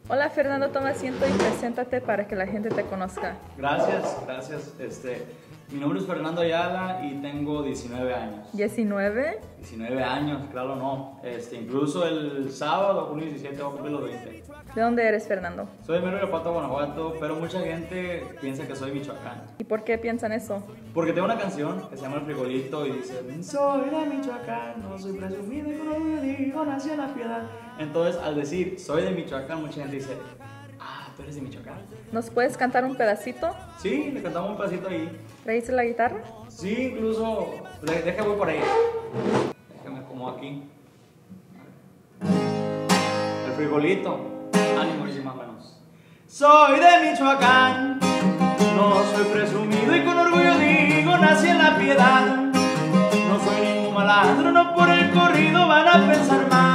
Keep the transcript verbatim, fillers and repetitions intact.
Hola Fernando, toma asiento y preséntate para que la gente te conozca. Gracias, gracias. Este, mi nombre es Fernando Ayala y tengo diecinueve años. ¿diecinueve? diecinueve años, claro no. Este, incluso el sábado, junio diecisiete, voy a cumplir los veinte. ¿De dónde eres, Fernando? Soy de Mero Irapuato, Guanajuato, pero mucha gente piensa que soy Michoacán. ¿Y por qué piensan eso? Porque tengo una canción que se llama El Frijolito y dice: soy de Michoacán, no soy presumido y con orgullo digo, nací en La Piedad. Entonces, al decir soy de Michoacán, mucha gente dice: ah, ¿tú eres de Michoacán? ¿Nos puedes cantar un pedacito? Sí, le cantamos un pedacito ahí. ¿Traíste la guitarra? Sí, incluso, le- deja voy por ahí. Déjame como aquí. El frijolito. Ánimo, dice más o menos. Soy de Michoacán, no soy presumido y con orgullo digo, nací en La Piedad. No soy ningún malandro, no por el corrido van a pensar mal.